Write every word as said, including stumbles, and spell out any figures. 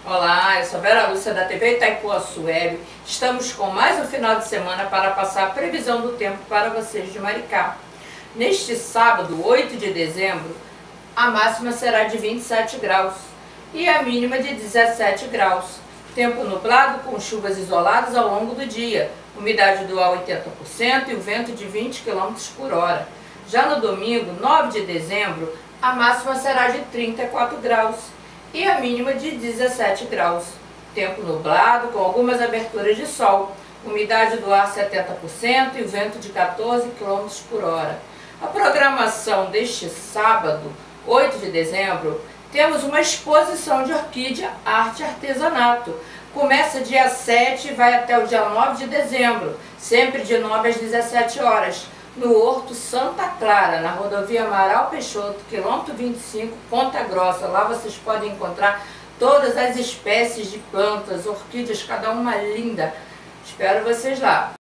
Olá, eu sou Vera Lúcia da T V Itaipuaçu Web. Estamos com mais um final de semana para passar a previsão do tempo para vocês de Maricá. Neste sábado, oito de dezembro, a máxima será de vinte e sete graus e a mínima de dezessete graus. Tempo nublado com chuvas isoladas ao longo do dia, umidade do ar oitenta por cento e o vento de vinte quilômetros por hora. Já no domingo, nove de dezembro, a máxima será de trinta e quatro graus e a mínima de dezessete graus. Tempo nublado com algumas aberturas de sol, umidade do ar setenta por cento e o vento de quatorze quilômetros por hora. A programação deste sábado, oito de dezembro, temos uma exposição de orquídea arte e artesanato. Começa dia sete e vai até o dia nove de dezembro, sempre de nove às dezessete horas, no Horto Santa Clara, na rodovia Amaral Peixoto, quilômetro vinte e cinco, Ponta Grossa. Lá vocês podem encontrar todas as espécies de plantas, orquídeas, cada uma linda. Espero vocês lá.